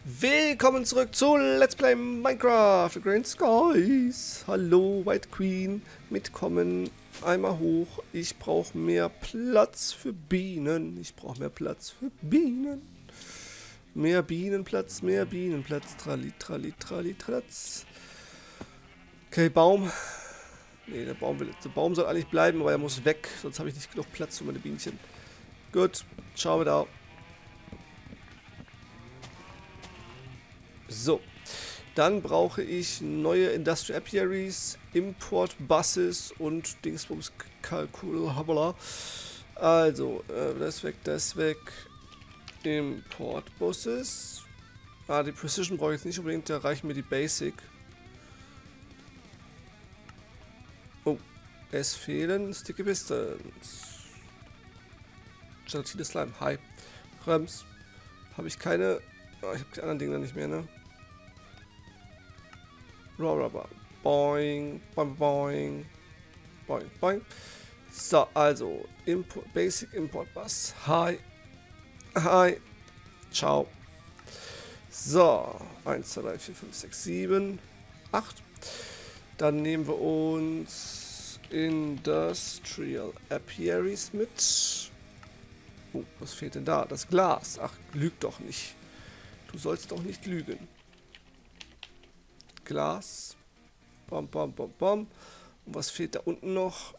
Willkommen zurück zu Let's Play Minecraft The Great Skies. Hallo White Queen, mitkommen, einmal hoch. Ich brauche mehr Platz für Bienen. Mehr Bienenplatz, Trali, trali, trali, tratz. Okay, Baum. Ne, der Baum soll eigentlich bleiben, aber er muss weg, sonst habe ich nicht genug Platz für meine Bienchen. Gut, ciao da. So, dann brauche ich neue Industrial Apiaries, Import Buses und Dingsbums Kalkulabla. Also, das weg. Import Buses. Die Precision brauche ich jetzt nicht unbedingt, da reichen mir die Basic. Oh, es fehlen Sticky Pistons. Gelatine Slime, hi. Rems. Habe ich keine. Oh, ich habe die anderen Dinge nicht mehr, ne? Raw Rubber. Boing, boing, boing. Boing, boing. So, also, Basic Import Bus. Hi. Hi. Ciao. So, 1, 2, 3, 4, 5, 6, 7, 8. Dann nehmen wir uns Industrial Apiaries mit. Oh, was fehlt denn da? Das Glas. Ach, lüg doch nicht. Du sollst doch nicht lügen. Glas. Bom, bom, bom, bom. Und was fehlt da unten noch?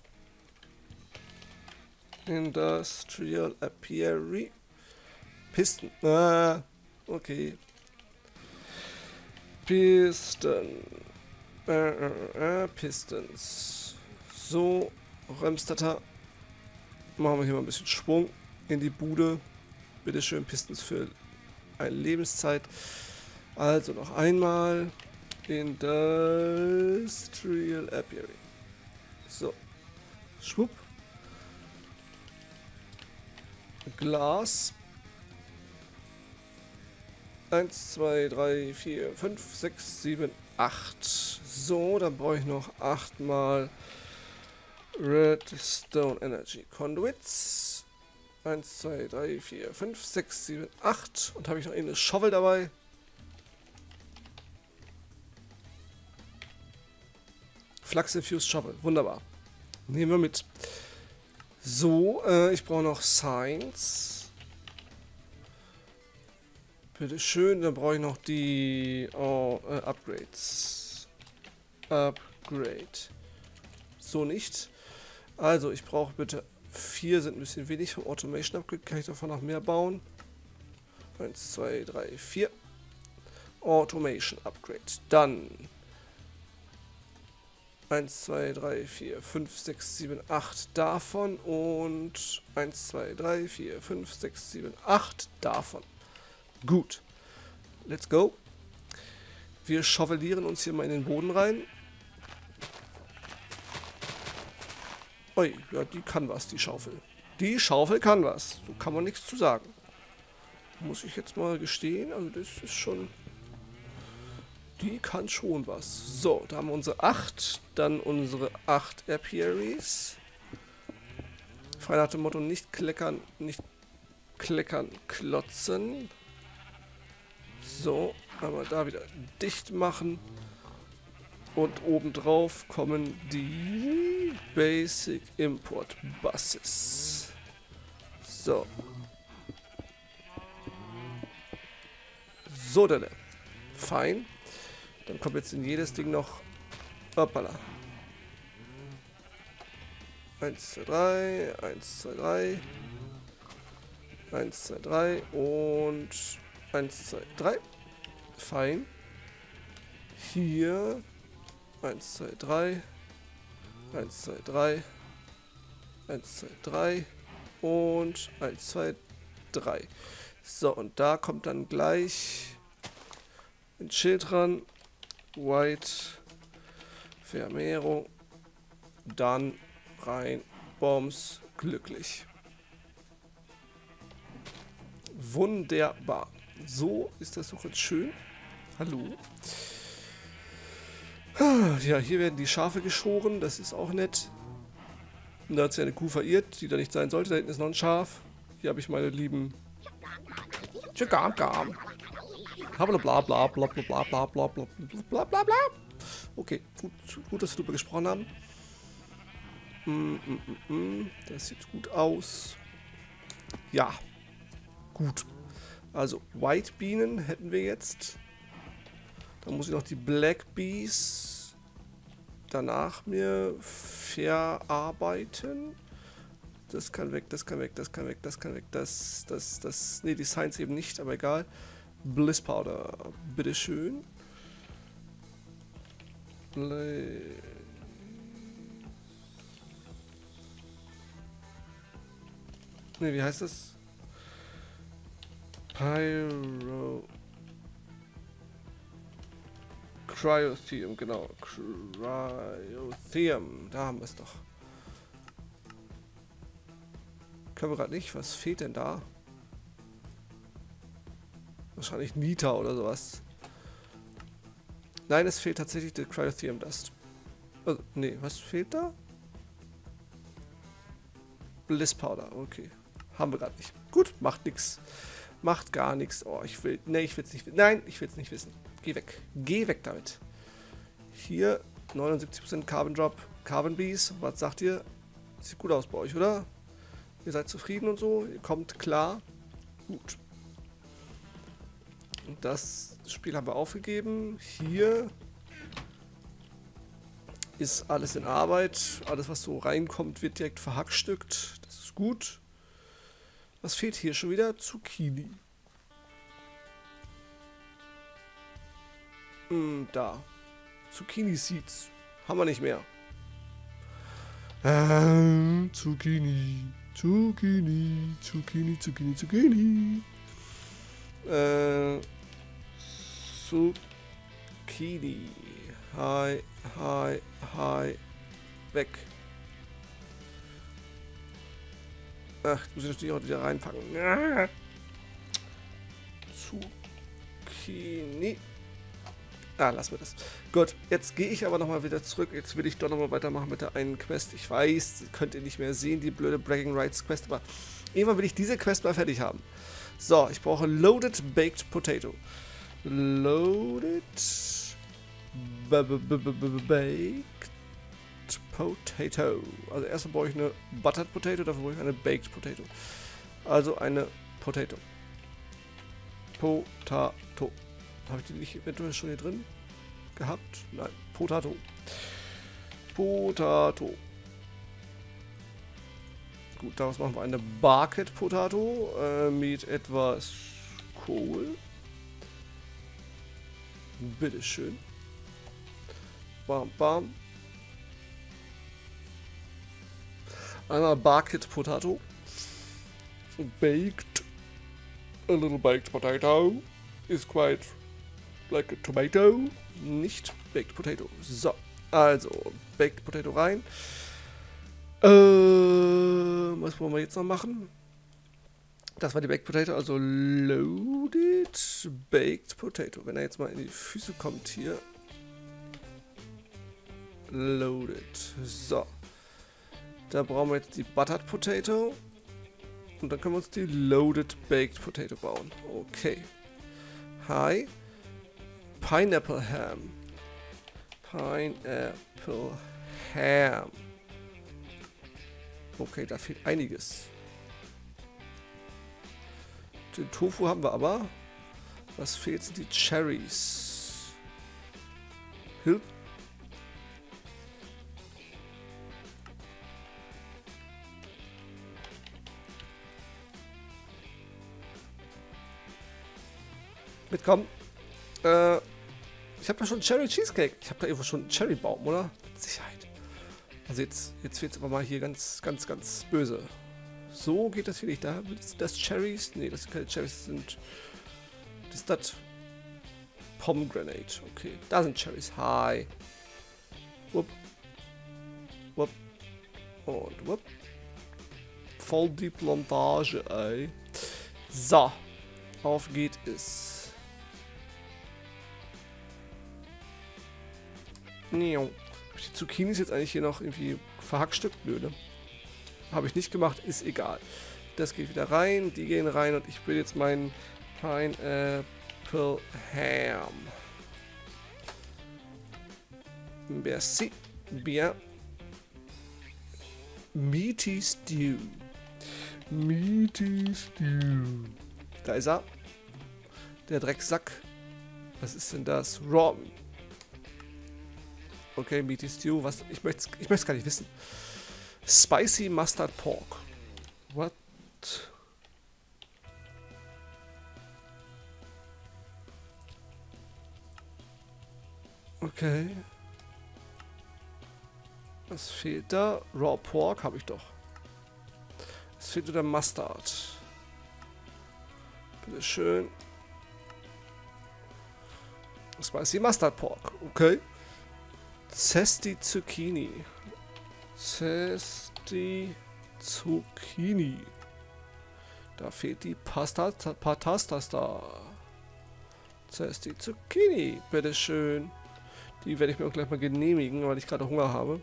Industrial Apiary. Pisten. Okay. Pistons. So, Remstata. Machen wir hier mal ein bisschen Schwung in die Bude. Bitteschön, Pistons für eine Lebenszeit. Also noch einmal. Industrial Apiary. So. Schwupp. Glas. 1, 2, 3, 4, 5, 6, 7, 8. So, dann brauche ich noch 8 mal Redstone Energy Conduits. 1, 2, 3, 4, 5, 6, 7, 8. Und habe ich noch eine Shovel dabei. Flux Infused Shovel. Wunderbar. Nehmen wir mit. So, ich brauche noch Science. Bitteschön, dann brauche ich noch die Upgrades. Upgrade. So nicht. Also, ich brauche bitte 4, sind ein bisschen wenig vom Automation Upgrade. Kann ich davon noch mehr bauen? 1, 2, 3, 4. Automation Upgrade. Dann 1, 2, 3, 4, 5, 6, 7, 8 davon und 1, 2, 3, 4, 5, 6, 7, 8 davon. Gut. Let's go. Wir schaufelieren uns hier mal in den Boden rein. Ui, ja, die kann was, die Schaufel. Die Schaufel kann was. So kann man nichts zu sagen. Muss ich jetzt mal gestehen. Also das ist schon... Die kann schon was. So, da haben wir unsere 8. Dann unsere 8 Apiaries. Frei nach dem Motto, nicht kleckern, klotzen. So, aber da wieder dicht machen. Und obendrauf kommen die Basic Import Buses. So. So, dann. Fein. Dann kommt jetzt in jedes Ding noch... Hoppala. 1, 2, 3, 1, 2, 3. 1, 2, 3 und 1, 2, 3. Fein. Hier 1, 2, 3. 1, 2, 3. 1, 2, 3. Und 1, 2, 3. So, und da kommt dann gleich ein Schild dran. White. Vermehrung. Dann rein. Bombs. Glücklich. Wunderbar. So ist das doch jetzt schön. Hallo. Ja, hier werden die Schafe geschoren. Das ist auch nett. Und da hat sich eine Kuh verirrt, die da nicht sein sollte. Da hinten ist noch ein Schaf. Hier habe ich meine lieben... bla bla bla bla bla bla bla bla bla bla bla bla. Okay, gut, dass wir darüber gesprochen haben. Das sieht gut aus. Ja, gut. Also White Bienen hätten wir jetzt. Dann muss ich noch die Black Bees danach mir verarbeiten. Das kann weg, das kann weg, das kann weg, das kann weg, das. Ne, die Science eben nicht, aber egal. Bliss Powder, bitteschön. Ne, wie heißt das? Cryotheum, genau. Cryotheum, da haben wir es doch. Können wir gerade nicht. Was fehlt denn da? Wahrscheinlich Nita oder sowas. Nein, es fehlt tatsächlich der Cryotheum Dust. Also, nee, was fehlt da? Bliss Powder, okay. Haben wir gerade nicht. Gut, macht nichts. Macht gar nichts. Oh, ich will. Ne, ich will es nicht wissen. Nein, ich will es nicht wissen. Geh weg. Geh weg damit. Hier 79% Carbon Drop, Carbon Bees. Was sagt ihr? Sieht gut aus bei euch, oder? Ihr seid zufrieden und so. Ihr kommt klar. Gut. Und das Spiel haben wir aufgegeben. Hier ist alles in Arbeit. Alles, was so reinkommt, wird direkt verhackstückt. Das ist gut. Was fehlt hier schon wieder? Zucchini. Da. Zucchini Seeds. Haben wir nicht mehr. Zucchini. Zucchini. Zucchini, Zucchini, Zucchini. Zucchini. Hi, hi, hi. Weg. Ach, muss ich natürlich auch wieder reinpacken. Zucchini. Ah, lassen wir das. Gut, jetzt gehe ich aber nochmal wieder zurück. Jetzt will ich doch nochmal weitermachen mit der einen Quest. Ich weiß, könnt ihr nicht mehr sehen, die blöde Bragging Rights Quest, aber irgendwann will ich diese Quest mal fertig haben. So, ich brauche Loaded Baked Potato. Loaded Baked Potato. Also erstmal brauche ich eine Buttered Potato, dafür brauche ich eine Baked Potato. Also eine Potato. Potato. Habe ich die nicht eventuell schon hier drin gehabt? Nein. Potato. Potato. Gut, daraus machen wir eine Bucket Potato mit etwas Kohl. Bitteschön. Bam, bam. Einmal Bucket Potato. Baked. A little baked potato is quite like a tomato. Nicht Baked Potato. So, also Baked Potato rein. Was wollen wir jetzt noch machen? Das war die Baked Potato, also Loaded Baked Potato. Wenn er jetzt mal in die Füße kommt hier. Loaded. So. Da brauchen wir jetzt die Buttered Potato. Und dann können wir uns die Loaded Baked Potato bauen. Okay. Hi. Pineapple Ham. Pineapple Ham. Okay, da fehlt einiges. Den Tofu haben wir aber. Was fehlt, sind die Cherries. Hilf. Mitkommen. Ich habe da schon Cherry Cheesecake. Ich habe da irgendwo schon einen Cherrybaum, oder? Mit Sicherheit. Also jetzt wird es aber mal hier ganz böse. So geht das hier nicht. Da sind das Cherries. Nee, das sind keine Cherries. Das ist das Pomegranate. Okay, da sind Cherries. Hi. Wupp. Wupp. Und wupp. Voll die Plantage, ey. So. Auf geht es. Die Zucchinis jetzt eigentlich hier noch irgendwie verhackstückt? Nö, ne? Habe ich nicht gemacht, ist egal. Das geht wieder rein, die gehen rein und ich will jetzt meinen Pineapple Maple Ham. Merci bien. Meaty Stew. Meaty Stew. Da ist er. Der Drecksack. Was ist denn das? Raw. Okay, Meaty Stew. Was? Ich möchte es gar nicht wissen. Spicy Mustard Pork. What? Okay. Was fehlt da? Raw Pork habe ich doch. Es fehlt nur der Mustard. Bitte schön. Spicy Mustard Pork. Okay. Zesty Zucchini. Zesty Zucchini. Da fehlt die Patastas da. Zesty Zucchini. Bitte schön. Die werde ich mir auch gleich mal genehmigen, weil ich gerade Hunger habe.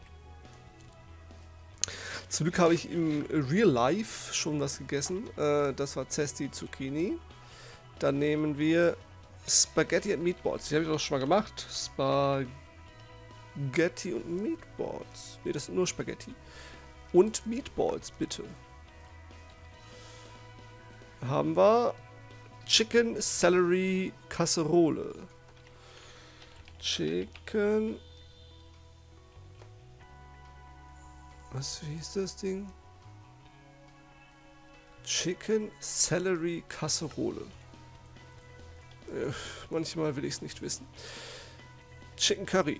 Zum Glück habe ich im Real Life schon was gegessen. Das war Zesty Zucchini. Dann nehmen wir Spaghetti and Meatballs. Die habe ich doch schon mal gemacht. Spaghetti und Meatballs. Ne, das sind nur Spaghetti. Und Meatballs, bitte. Haben wir Chicken Celery Casserole. Chicken. Wie hieß das Ding? Chicken Celery Casserole. Manchmal will ich es nicht wissen. Chicken Curry.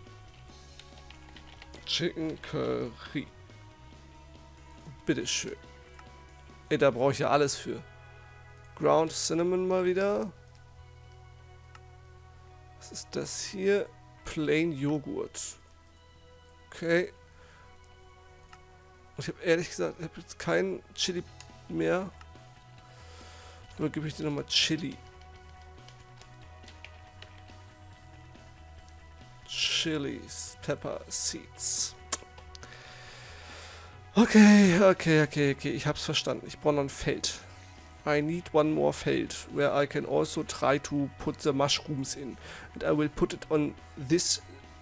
Chicken Curry. Bitteschön. Ey, da brauche ich ja alles für. Ground Cinnamon mal wieder. Was ist das hier? Plain Joghurt. Okay. Ich habe ehrlich gesagt, ich habe jetzt kein Chili mehr. Oder gebe ich dir nochmal Chili? Chilis, Pepper Seeds. Okay. Ich hab's verstanden. Ich brauche noch ein Feld. I need one more field where I can also try to put the mushrooms in. And I will put it on this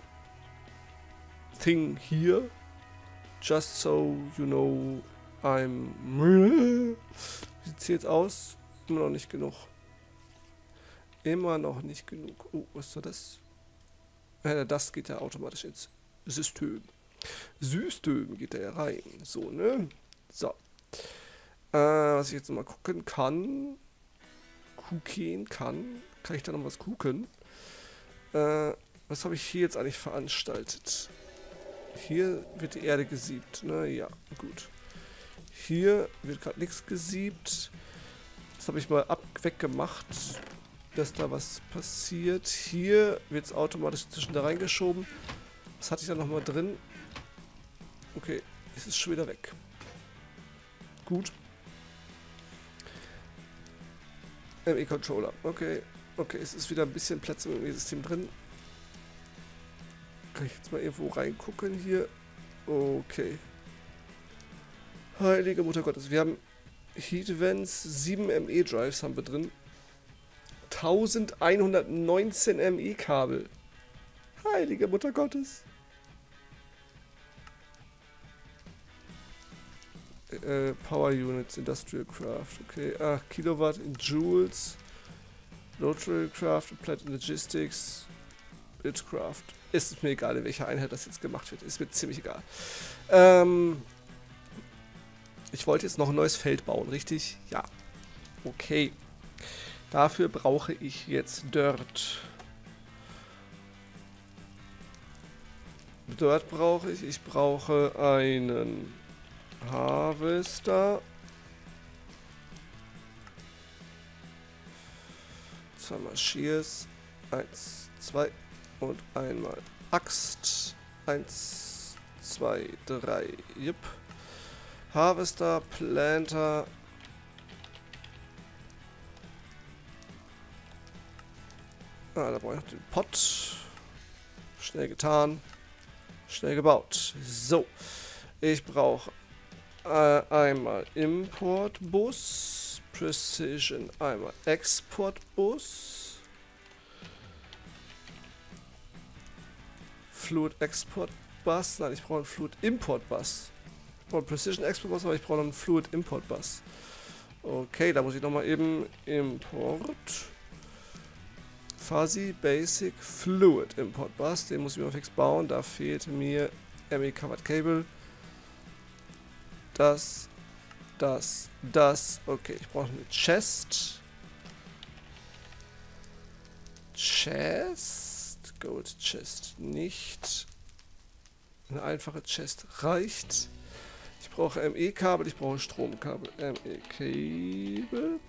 thing here. Just so you know, I'm... Wie sieht's jetzt aus? Immer noch nicht genug. Immer noch nicht genug. Oh, was ist das? Das geht ja automatisch ins System. System geht da ja rein. So, ne? So. Was ich jetzt noch mal gucken kann. Kann ich da noch was gucken? Was habe ich hier jetzt eigentlich veranstaltet? Hier wird die Erde gesiebt. Na ja, gut. Hier wird gerade nichts gesiebt. Das habe ich mal weggemacht, dass da was passiert. Hier wird es automatisch zwischen da reingeschoben. Was hatte ich da nochmal drin? Okay, es ist schon wieder weg. Gut. ME-Controller. Okay, es ist wieder ein bisschen Platz im ME-System drin. Kann ich jetzt mal irgendwo reingucken hier? Okay. Heilige Mutter Gottes. Wir haben Heatvents, 7 ME-Drives haben wir drin. 1119 ME-Kabel. Heilige Mutter Gottes. Power Units, Industrial Craft. Okay. Kilowatt in Joules. Local Craft, Applied Logistics. Buildcraft. Ist mir egal, in welcher Einheit das jetzt gemacht wird. Ist mir ziemlich egal. Ich wollte jetzt noch ein neues Feld bauen, richtig? Ja. Okay. Dafür brauche ich jetzt Dirt. Dirt brauche ich. Ich brauche einen Harvester. Zweimal Shears. 1, 2 und einmal Axt. 1, 2, 3. Jupp. Harvester, Planter. Da brauche ich noch den Pot. Schnell getan. Schnell gebaut. So. Ich brauche einmal Importbus. Precision. Einmal Exportbus. Fluid Export Bus. Nein, ich brauche einen Fluid Import Bus. Ich brauche einen Precision Export Bus, aber ich brauche noch einen Fluid Import Bus. Okay, da muss ich nochmal eben Import. Fuzzy Basic Fluid Import Bus. Den muss ich mir fix bauen. Da fehlt mir ME Covered Cable. Das. Okay, ich brauche eine Chest. Gold Chest nicht. Eine einfache Chest reicht. Ich brauche ME-Kabel, ich brauche Stromkabel. ME-Kabel.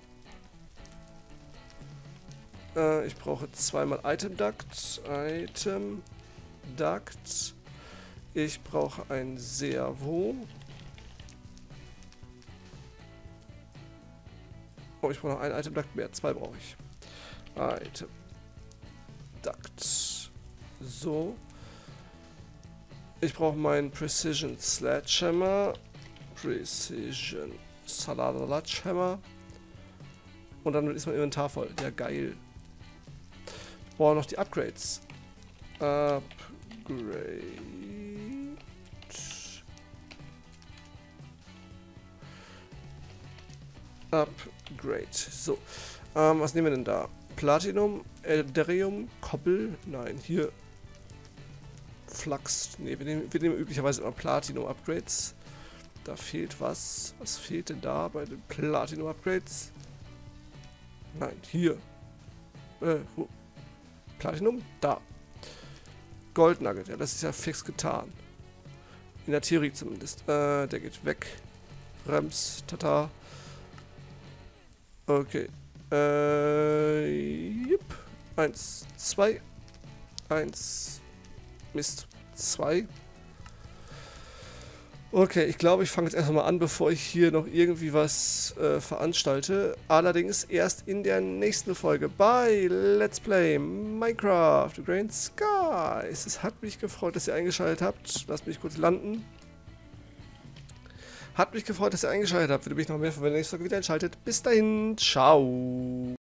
Ich brauche zweimal Item Duct. Ich brauche ein Servo. Oh, ich brauche noch ein Item Duct mehr. 2 brauche ich. Item Duct. So. Ich brauche meinen Precision Sledgehammer. Precision Sledgehammer. Und dann ist mein Inventar voll. Ja, geil. Ich brauche noch die Upgrades. Upgrade. So. Was nehmen wir denn da? Platinum, Elderium, Koppel. Nein, hier. Flux. Ne, wir nehmen üblicherweise immer Platinum-Upgrades. Da fehlt was. Was fehlt denn da bei den Platinum-Upgrades? Nein, hier. Wo? Platinum? Da. Gold Nugget. Ja, das ist ja fix getan. In der Theorie zumindest. Der geht weg. Rems. Tata. Okay. Jupp. 1, 2. 1. Mist. 2. Okay, ich glaube, ich fange jetzt erstmal an, bevor ich hier noch irgendwie was veranstalte. Allerdings erst in der nächsten Folge bei Let's Play Minecraft The Great Skies. Es hat mich gefreut, dass ihr eingeschaltet habt. Lasst mich kurz landen. Hat mich gefreut, dass ihr eingeschaltet habt. Würde mich noch mehr freuen, wenn ihr nächste Folge wieder einschaltet. Bis dahin, ciao.